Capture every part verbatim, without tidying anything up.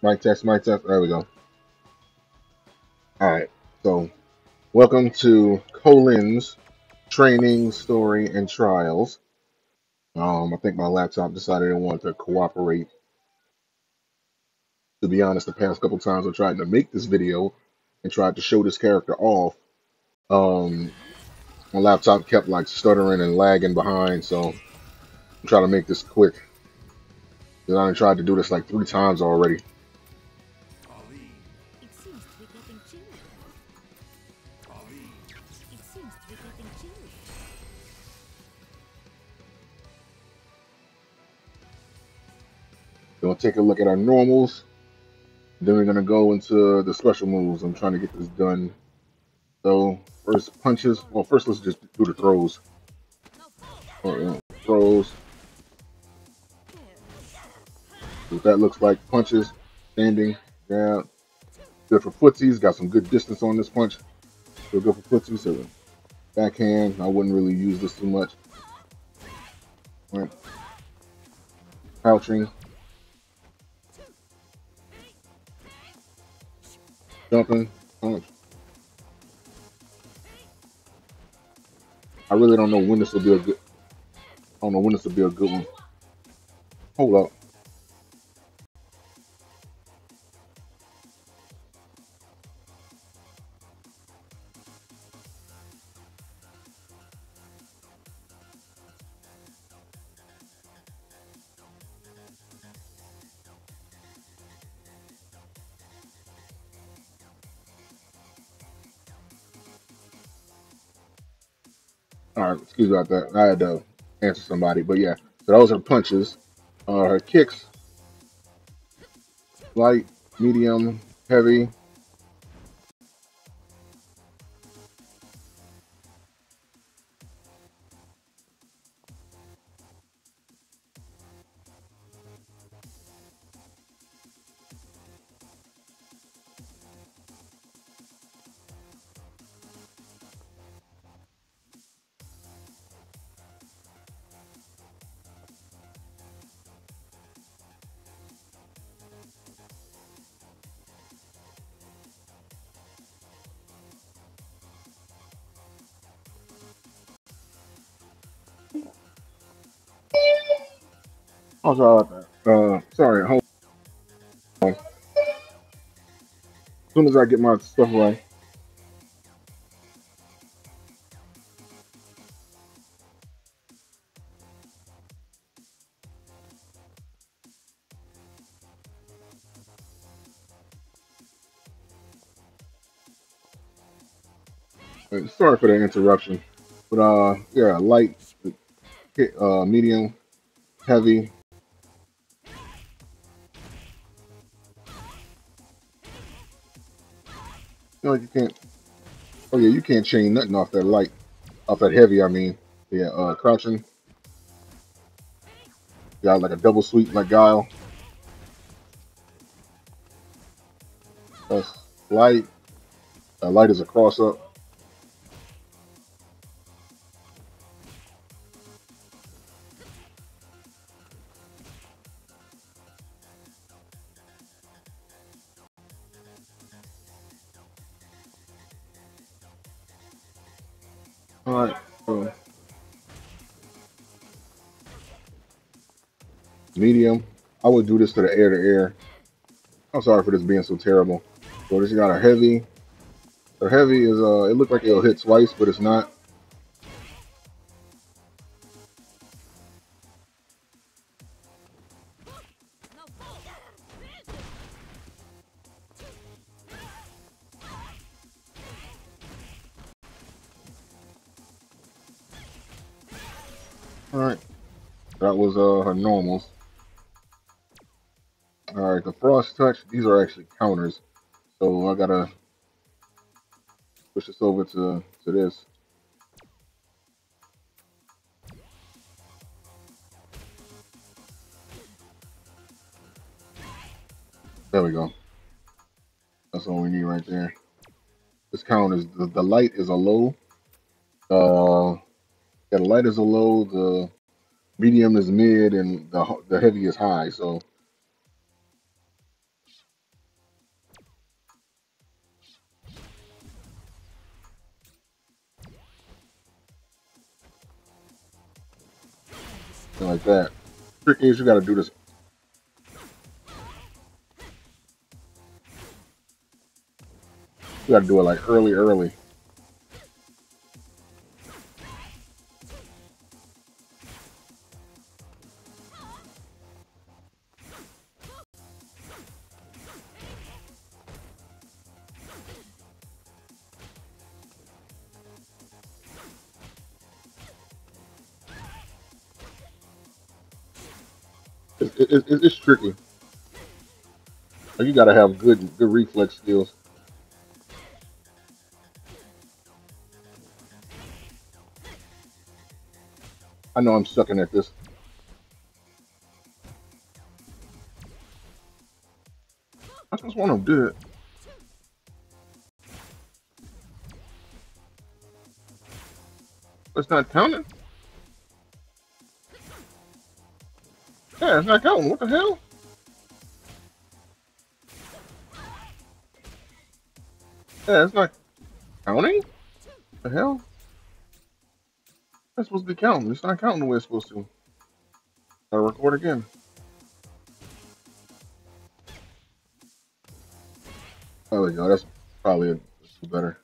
Mic test, mic test. There we go. All right. So, welcome to Colin's training, story, and trials. Um, I think my laptop decided it wanted to cooperate. To be honest, the past couple times I tried to make this video and tried to show this character off, um, my laptop kept like stuttering and lagging behind. So, I'm trying to make this quick. Because I done tried to do this like three times already. It seems to be getting chilly. It seems to be getting chilly. We're gonna take a look at our normals. Then we're gonna go into the special moves. I'm trying to get this done. So first punches. Well, first let's just do the throws. Or, uh, throws. What that looks like. Punches, standing, down. Good for footsies. Got some good distance on this punch. So good for footsies. So backhand. I wouldn't really use this too much. Right. Crouching. Jumping. Punch. I really don't know when this will be a good. I don't know when this will be a good one. Hold up. All right, excuse me about that. I had to answer somebody, but yeah. So those are punches. Uh, her kicks, light, medium, heavy. Oh, sorry about that. Uh, sorry. Hold on. As soon as I get my stuff right. Uh, Sorry for the interruption. But uh, yeah, light, uh, medium, heavy. You know, you can't. Oh yeah, you can't chain nothing off that light, off that heavy. I mean, yeah. Uh, crouching. Got like a double sweep like Guile. That's light. Uh, light is a cross up. All right. So medium. I would do this to the air to air. I'm sorry for this being so terrible. So this got a heavy. The heavy is uh, it looked like it'll hit twice, but it's not. All right, that was uh her normals. All right, the frost touch. These are actually counters, so I gotta push this over to to this. There we go. That's all we need right there. This count is the, the light is a low. Uh, yeah, the light is a low. The medium is mid, and the the heavy is high. So Something like that. Trick is you gotta do this. You gotta do it like early, early. It's, it, it, it's tricky. Like, you gotta have good, good reflex skills. I know I'm sucking at this. I just want to do it. It's not counting. Yeah, it's not counting. What the hell? Yeah, it's not counting. What the hell? It's supposed to be counting. It's not counting the way it's supposed to. Gotta record again. There we go. That's probably a, that's better.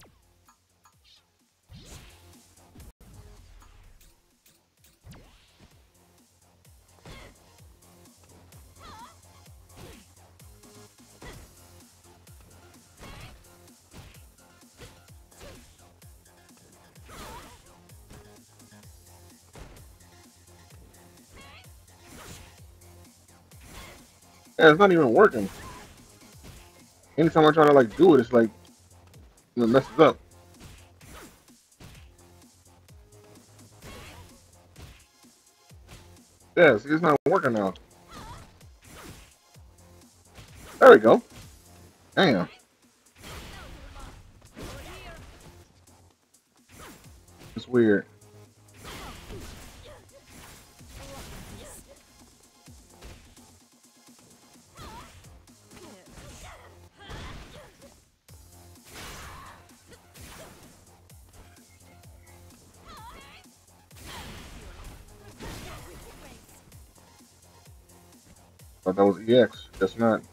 Yeah, it's not even working. Anytime I try to like do it, it's like it messes up. Yeah, see, it's not working now. There we go. Damn. It's weird. Thought that was E X. That's not.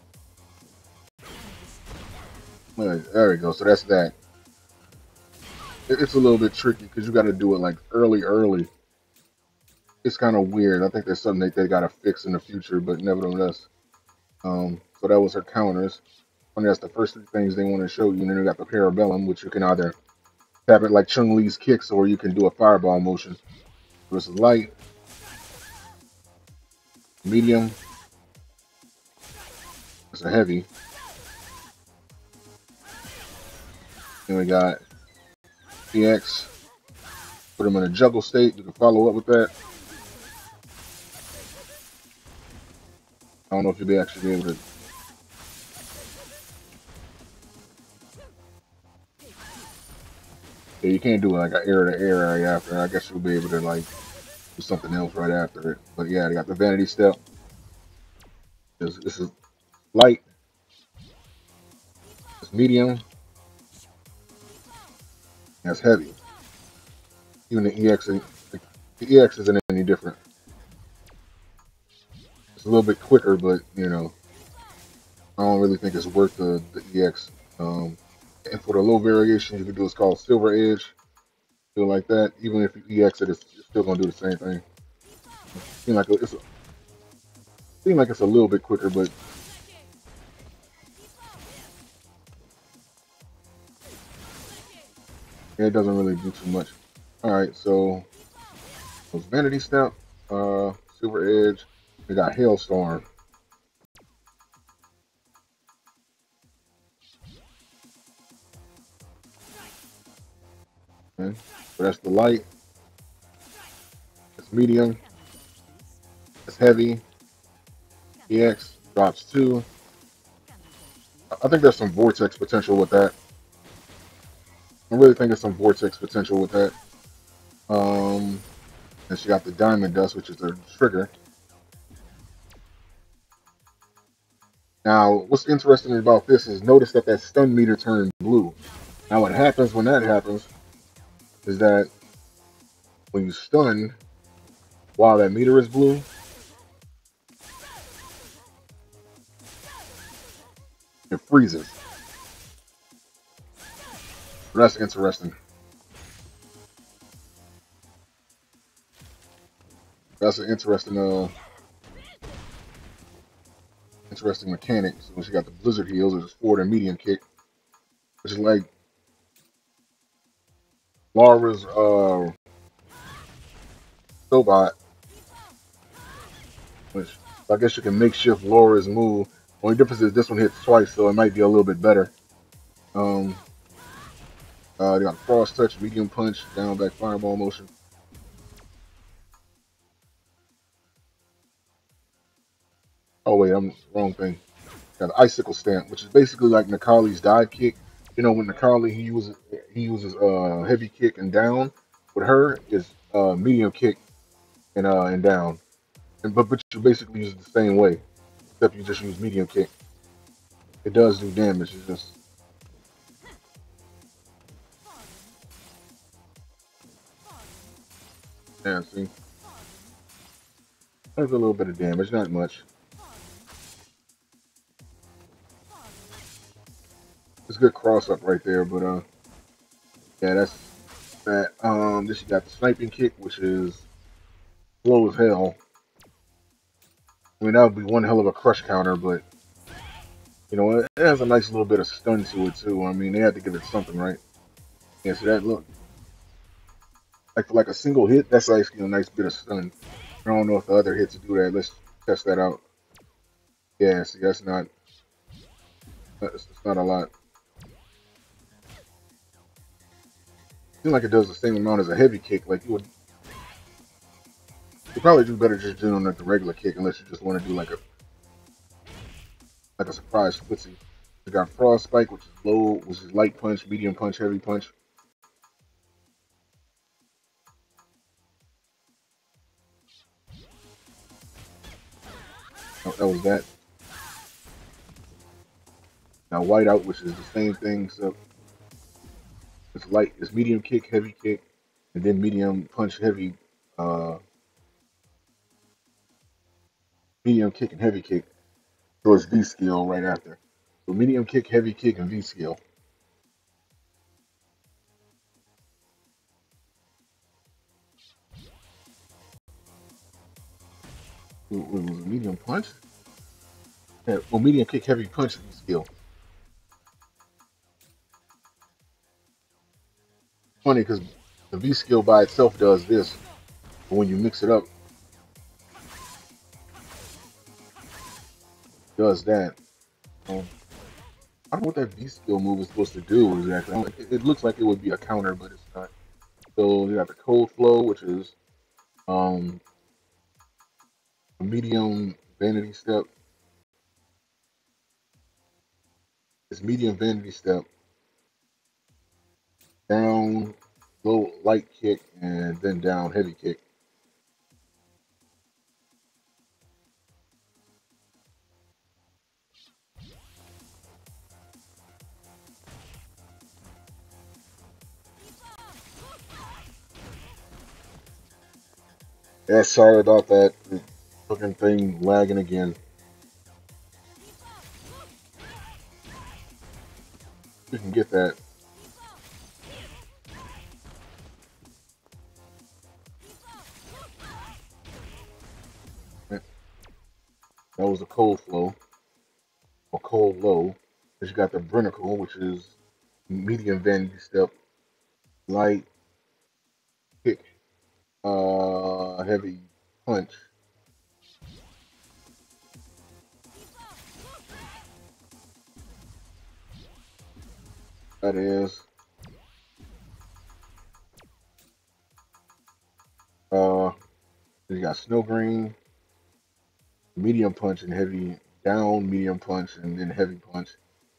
There we go. So that's that. It's a little bit tricky because you got to do it like early, early. It's kind of weird. I think there's something that they got to fix in the future, but nevertheless. Um, so that was her counters. And that's the first three things they want to show you. And then you got the Parabellum, which you can either tap it like Chun-Li's kicks, or you can do a fireball motion. This is light, medium, it's a heavy. Then we got E X. Put them in a juggle state. You can follow up with that. I don't know if you'll be actually be able to. Yeah, you can't do it like an air to air right after. I guess you'll be able to like do something else right after it. But yeah, they got the vanity step. This, this is light. It's medium. That's heavy. Even the E X, the E X isn't any different. It's a little bit quicker, but you know, I don't really think it's worth the, the E X. Um, and for the low variation, you can do what's called Silver Edge. Feel like that. Even if you E X it, it's still gonna do the same thing. Seem like it's a, seem like it's a little bit quicker, but yeah, it doesn't really do too much. All right, so those Vanity Step, uh, Silver Edge. We got Hailstorm. Okay. So that's the light. It's medium. It's heavy. E X drops two. I think there's some vortex potential with that. I really think there's some vortex potential with that. Um, and she got the Diamond Dust, which is the trigger. Now, what's interesting about this is notice that that stun meter turned blue. Now, what happens when that happens is that when you stun, while that meter is blue. It freezes. So that's interesting. That's an interesting, uh, interesting mechanic. So when she got the blizzard heals, it's forward and medium kick, which is like Laura's uh Sobot, which I guess you can makeshift Laura's move. Only difference is this one hits twice, so it might be a little bit better. Um, uh, they got frost touch, medium punch, down back fireball motion. Oh wait, I'm wrong thing. Got an icicle stamp, which is basically like Nakali's dive kick. You know, when Nakali he uses he uses uh heavy kick and down. With her is uh medium kick and uh and down. And but but you basically use it the same way, except you just use medium kick. It does do damage. It's just yeah, see, there's a little bit of damage, not much. It's a good cross up right there, but uh yeah, that's that. Um, this you got the sniping kick, which is slow as hell. I mean, that would be one hell of a crush counter, but you know, it has a nice little bit of stun to it too. I mean, they had to give it something, right? Yeah, see that look like for like a single hit, that's actually a nice bit of stun. I don't know if the other hits do that. Let's test that out. Yeah, see, that's not that's, that's not a lot. Seems like it does the same amount as a heavy kick. Like you would, you probably do better just doing like the regular kick, unless you just want to do like a like a surprise splitsy. You got frost spike, which is low, which is light punch, medium punch, heavy punch. Oh, that was that. Now whiteout, which is the same thing. So it's light, it's medium kick, heavy kick, and then medium punch, heavy, uh, medium kick and heavy kick. So it's V skill right after. So medium kick, heavy kick, and V skill. It was a medium punch. Yeah, well, medium kick, heavy punch, V skill. Funny because the V skill by itself does this, but when you mix it up, it does that. Um, I don't know what that V skill move is supposed to do exactly. It, it looks like it would be a counter, but it's not. So you got the cold flow, which is um, a medium vanity step. It's medium vanity step, down, low light kick, and then down heavy kick. Yeah, sorry about that. The fucking thing lagging again. You can get that. That was a cold flow, or cold low. Then you got the Brinnacle, which is medium vanity step, light kick, uh, heavy punch. That is. Uh, you got Snow Green, medium punch and heavy down, medium punch, and then heavy punch.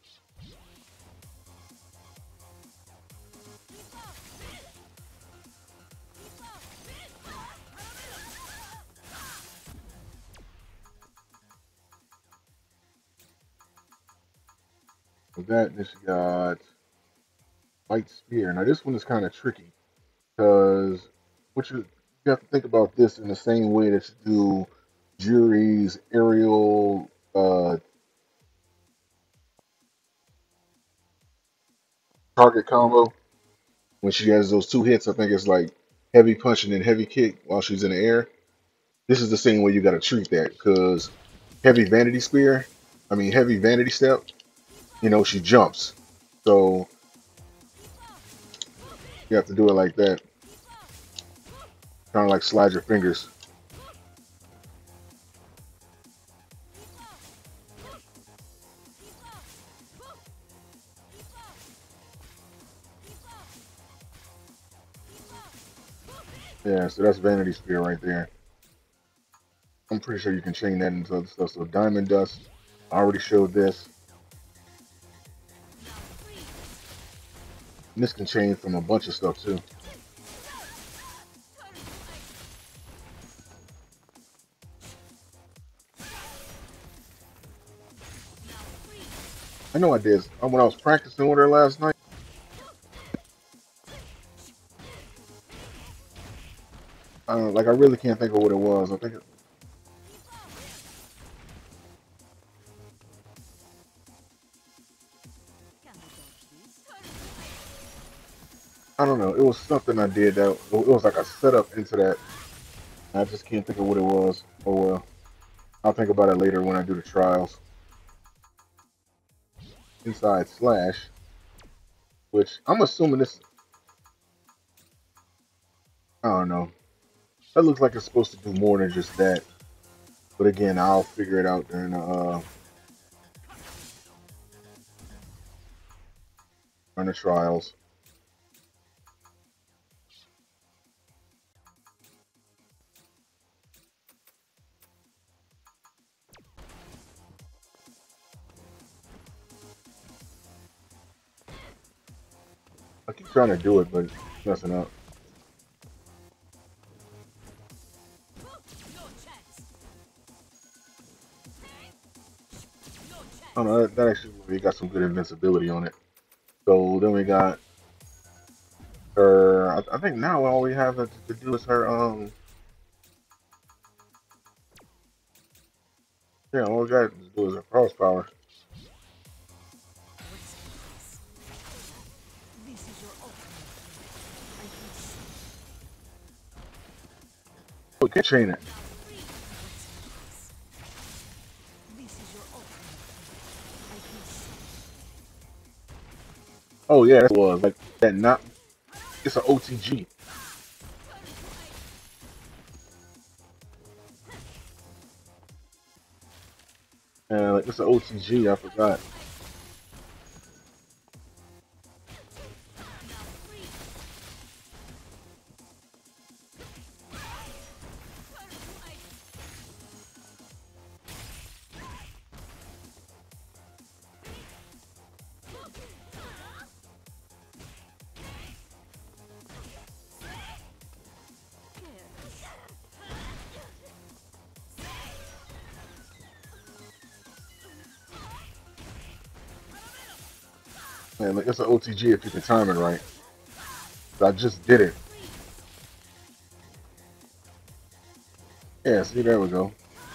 With that, this got Light Spear. Now this one is kind of tricky because which is You have to think about this in the same way that you do Jury's aerial uh, target combo. When she has those two hits, I think it's like heavy punch and then heavy kick while she's in the air. This is the same way you got to treat that because heavy vanity spear, I mean heavy vanity step, you know, she jumps. So you have to do it like that, kind of like slide your fingers. Yeah, so that's vanity spear right there. I'm pretty sure you can chain that into other stuff. So diamond dust, I already showed this. And this can chain from a bunch of stuff too. I know I did. uh, When I was practicing with her last night, uh, like I really can't think of what it was. I think it, Can we dodge this? I don't know. It was something I did that it was like a setup into that. I just can't think of what it was. Oh well, I'll think about it later when I do the trials. Inside slash, which I'm assuming this. I don't know. That looks like it's supposed to do more than just that. But again, I'll figure it out during the uh, during the trials. I keep trying to do it, but it's messing up. I don't know. That, that actually we got some good invincibility on it. So then we got her. I, I think now all we have to, to do is her. Um, yeah, all we got to do is her cross power. This is your ultimate. I can see. We can chain it. This is your ultimate. I can see. Oh yeah, that was like that. Not it's an O T G. Uh, like it's an O T G. I forgot. Man, like it's an O T G if you can time it right. So I just did it. Yeah, see there we go.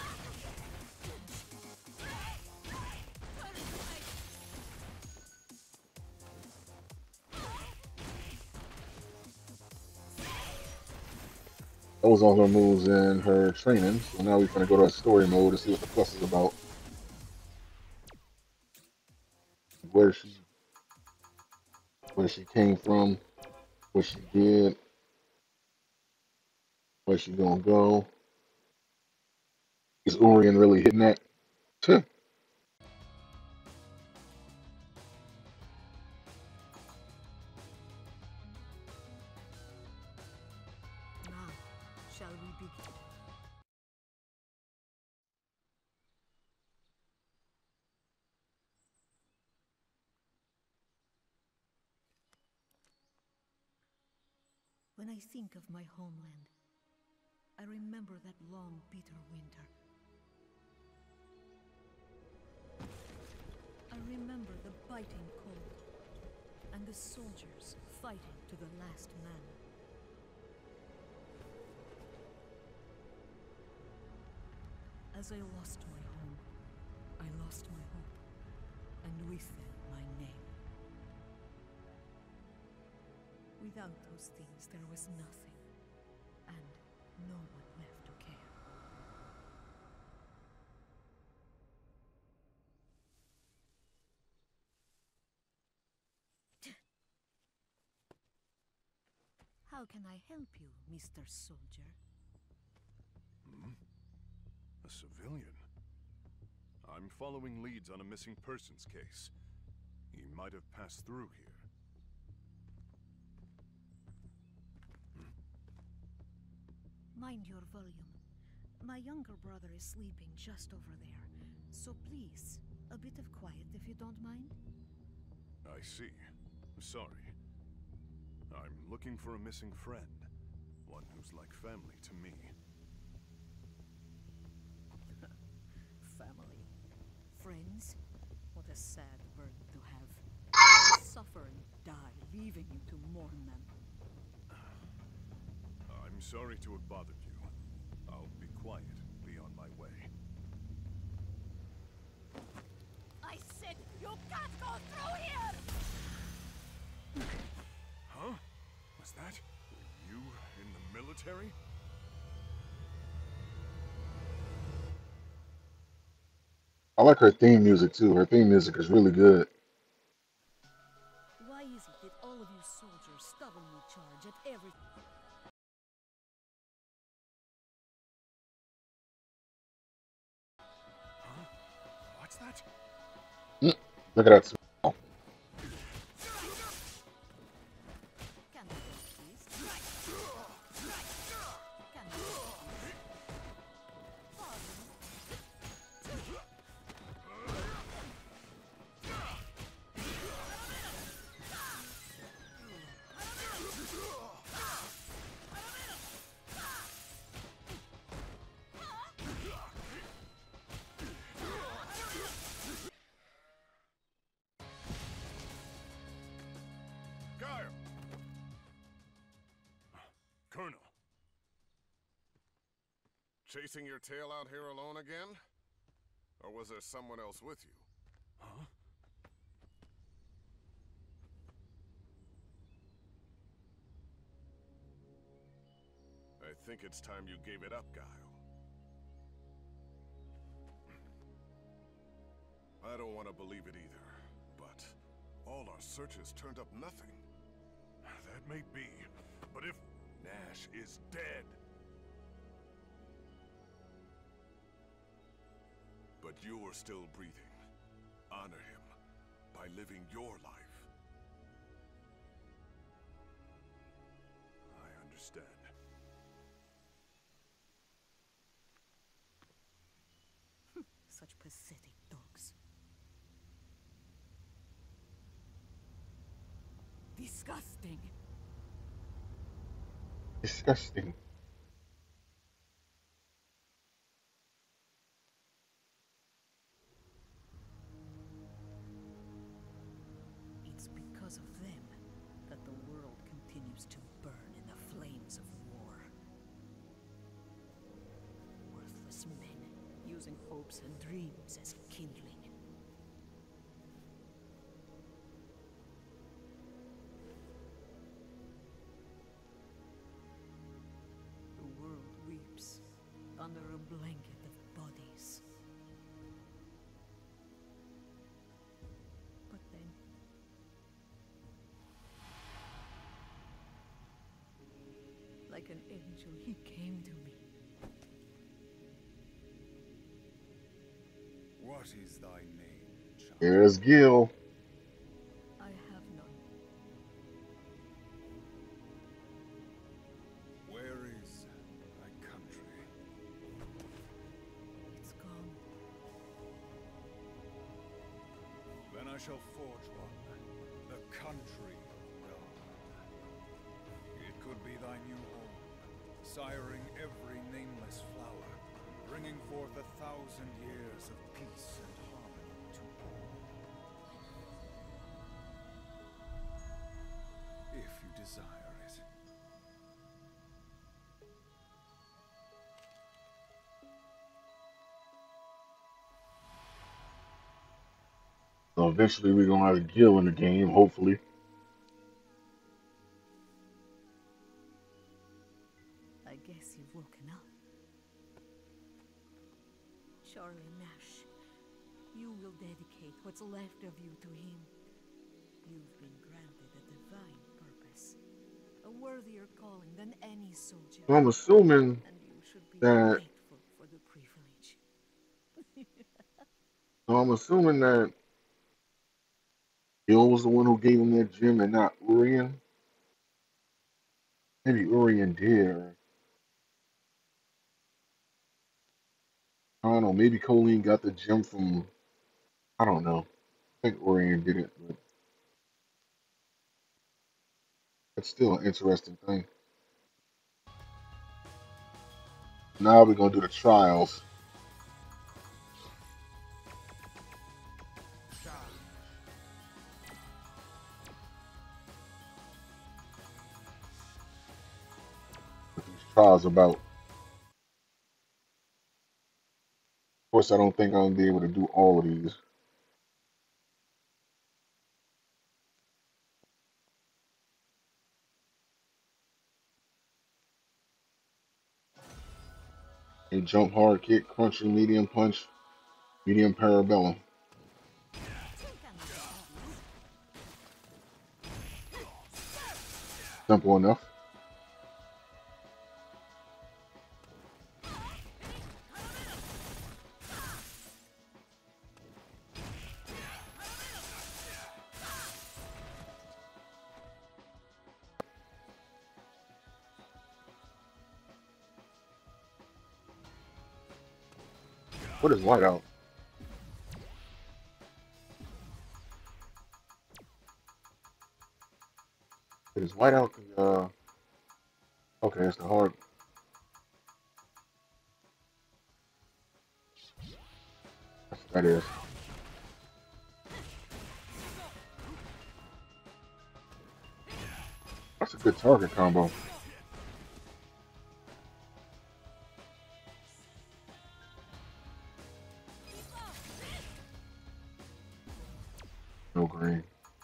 Those all her moves in her training. So now we're gonna go to our story mode to see what the fuss is about. Where she where she came from, what she did, where she gonna go. Is Urian really hitting that? Tuh. Now, shall we begin? When I think of my homeland, I remember that long, bitter winter. I remember the biting cold and the soldiers fighting to the last man. As I lost my home, I lost my hope, and with it, my name. Without those things, there was nothing, and no one left to care. How can I help you, Mister Soldier? Hmm? A civilian? I'm following leads on a missing persons case. He might have passed through here. Mind your volume. My younger brother is sleeping just over there. So please, a bit of quiet if you don't mind. I see. Sorry. I'm looking for a missing friend. One who's like family to me. Family. Friends? What a sad burden to have. Suffer and die, leaving you to mourn them. I'm sorry to have bothered you. I'll be quiet, be on my way. I said you can't go through here! Huh? Was that? Were you in the military? I like her theme music too. Her theme music is really good. Why is it that all of you soldiers stubbornly charge at every... Huh? What's that? Mm, look at that. Can I help, please? Can I help, please? Pardon? Kyle! Colonel. Chasing your tail out here alone again? Or was there someone else with you? Huh? I think it's time you gave it up, Guile. I don't want to believe it either, but all our searches turned up nothing. That may be, but if Nash is dead... But you're still breathing. Honor him by living your life. I understand. Such pathetic dogs. Disgusting. Disgusting. It's because of them that the world continues to burn in the flames of war. Worthless men using hopes and dreams as kindling. The world weeps under a blanket of bodies. But then, like an angel, he came to me. What is thy name, child? There's Gil. I have none. Where is thy country? It's gone. Then I shall forge one. The country of God. It could be thy new home, siring every nameless flower, bringing forth a thousand years of peace and harmony to all. If you desire it. So eventually we're gonna have Gil in the game, hopefully. I guess you've woken up. Charlie Nash, you will dedicate what's left of you to him. You've been granted a divine purpose, a worthier calling than any soldier. So I'm assuming And you should be that grateful for the privilege. so I'm assuming that Gil was the one who gave him that gem and not Urian. Maybe Urian did. Or, I don't know. Maybe Colleen got the gem from. I don't know. I think Urian did it, but it's still an interesting thing. Now we're gonna do the trials. What these trials about. Of course, I don't think I'm gonna be able to do all of these. A jump hard kick, crunching medium punch, medium parabellum. Simple enough. What is whiteout? It is whiteout the uh okay, it's the hard. That's what that is. That's a good target combo. No green.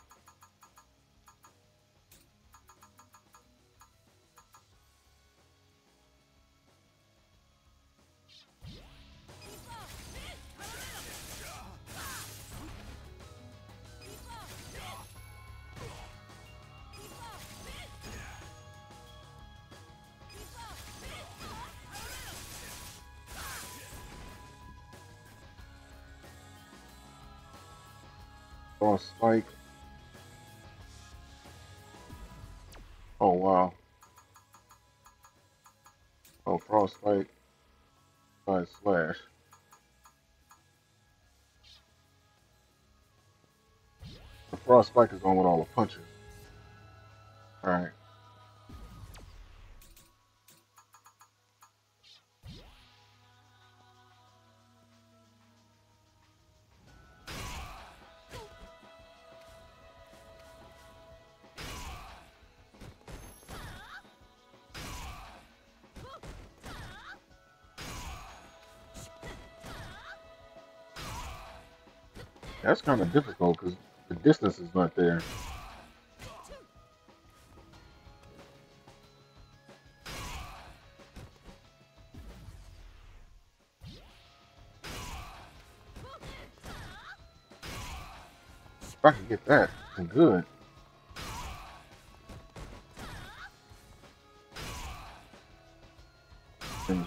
Frost spike. Oh wow. Oh, frost spike. Side slash. The frost spike is going with all the punches. Alright. That's kind of difficult because the distance is not there. If I can get that, then good. And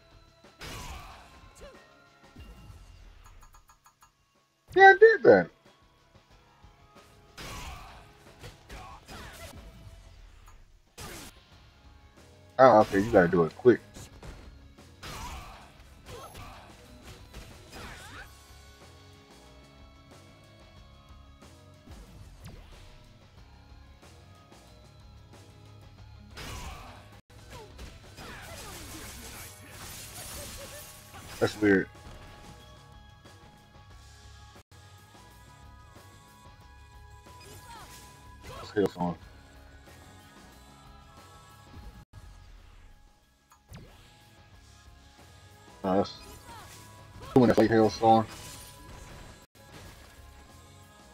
yeah, I did that. Oh, okay, you gotta do it quick. That's weird. Let's Hail Song. No, that's doing a late Hail Song.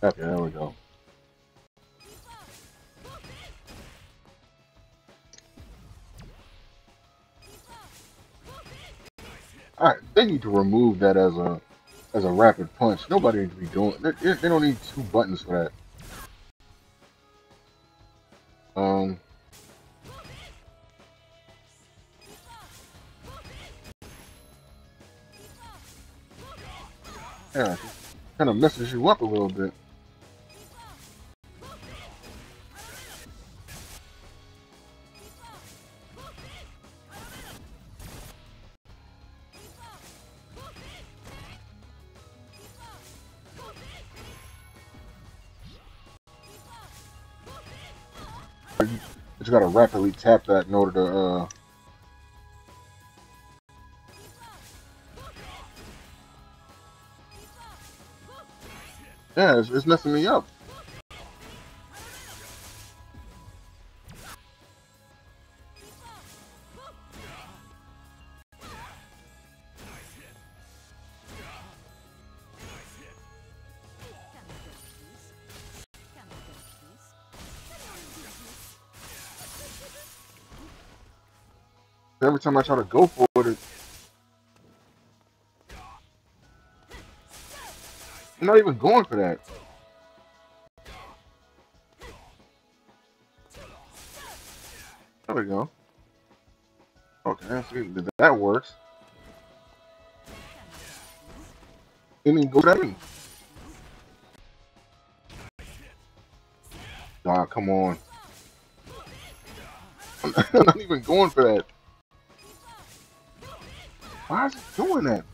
Okay, there we go. Alright, they need to remove that as a as a rapid punch. Nobody needs to be doing they, they don't need two buttons for that. Um Yeah, kind of messes you up a little bit. But you gotta rapidly tap that in order to uh yeah, it's, it's messing me up. Every time I try to go for it, I'm not even going for that. There we go. Okay, see, that works. Didn't even go for that. Ah, come on. I'm not even going for that. Why is it doing that?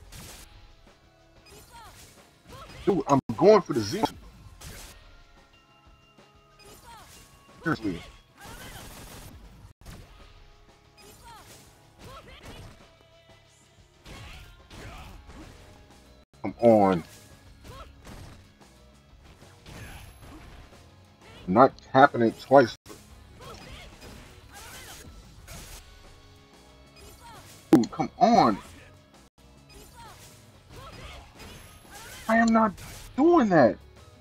Dude, I'm going for the Z. Seriously. Come on. I'm not tapping it twice. Dude, come on. I am not doing that.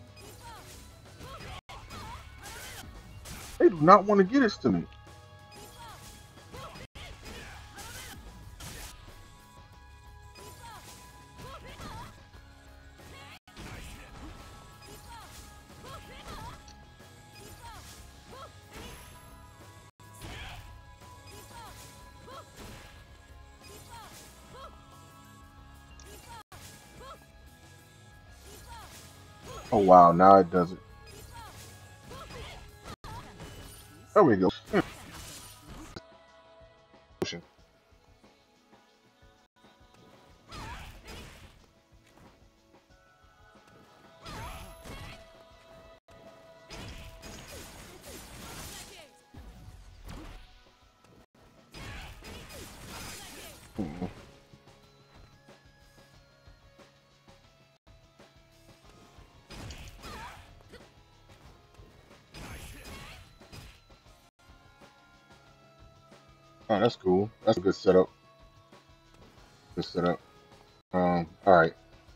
They do not want to get this to me. Oh wow, now it does it. There we go. Hmm. Oh, that's cool. That's a good setup. Good setup. Um, alright.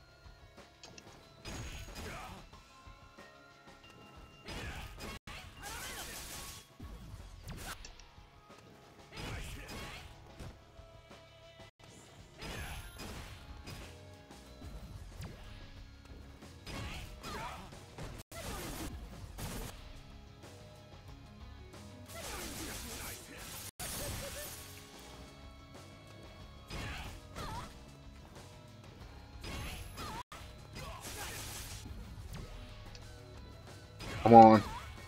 Come on.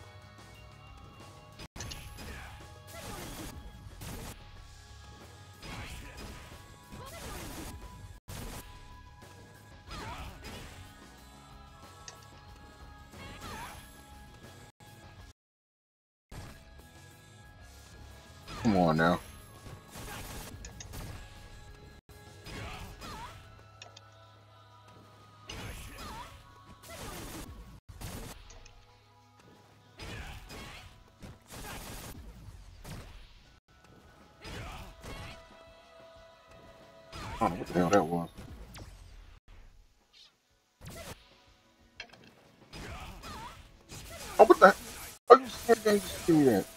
Come on now. I don't know what the hell that was. Oh, what the heck? Are you scared? They just give me that.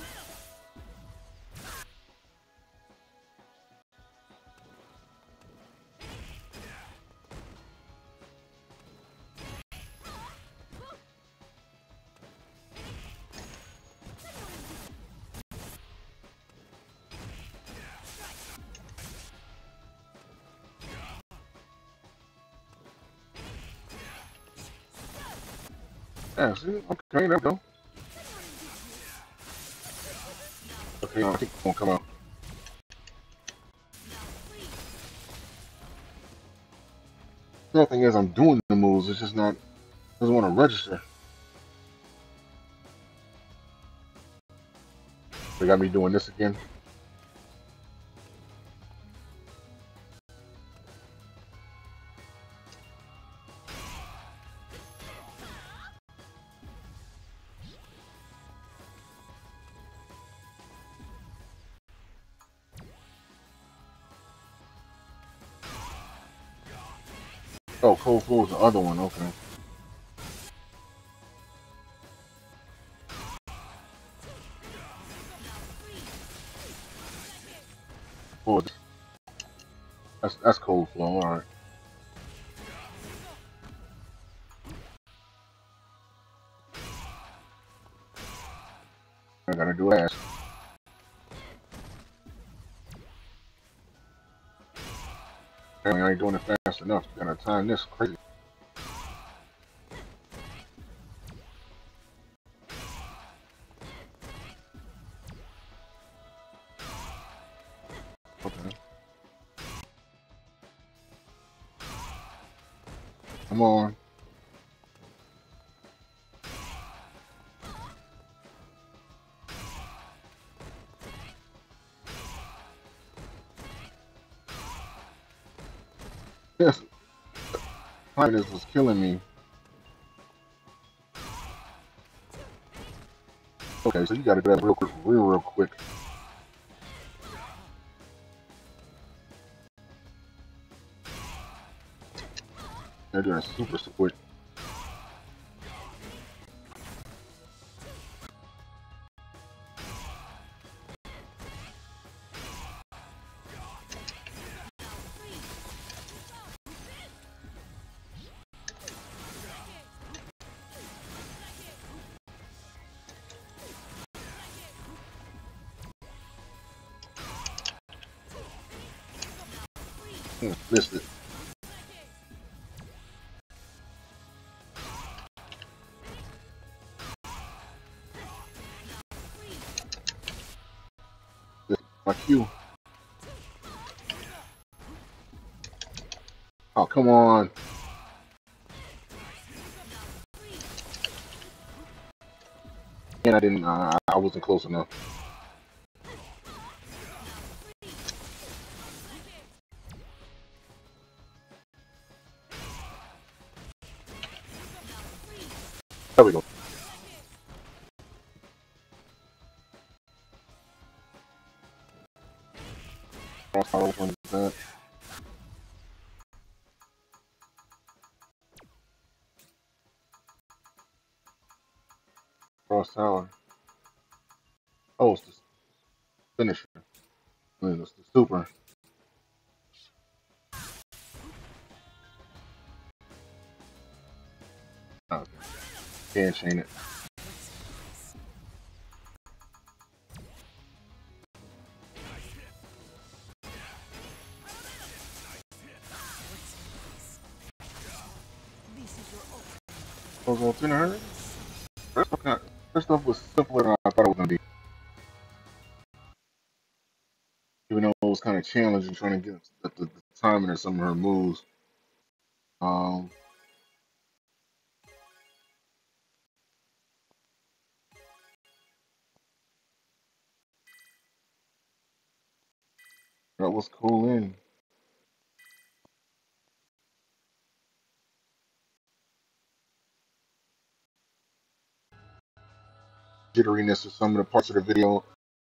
Yeah, see? Okay, there we go. Okay, I think it's gonna come out. The thing is, I'm doing the moves. It's just not. Doesn't want to register. They got me doing this again. Oh, cold flow is the other one. Okay. Oh, that's that's cold flow. All right. I gotta do that. Apparently, I ain't doing it fast enough. Gotta time this crazy. Okay. Come on. Yes. This was killing me. Okay, so you gotta do that real quick, real, real quick. They're doing super quick. Hmm, missed it. This is my cue. Oh, come on. And I didn't, uh, I wasn't close enough. There we go. Cross tower open that. Cross tower. Oh, it's the finisher. I mean, it's the super. Okay. Can't chain it. Goes on thin her. This stuff was simpler than I thought it was gonna be. Even though it was kind of challenging trying to get the, the, the timing of some of her moves. Um, that was cool in. Jitteriness of some of the parts of the video.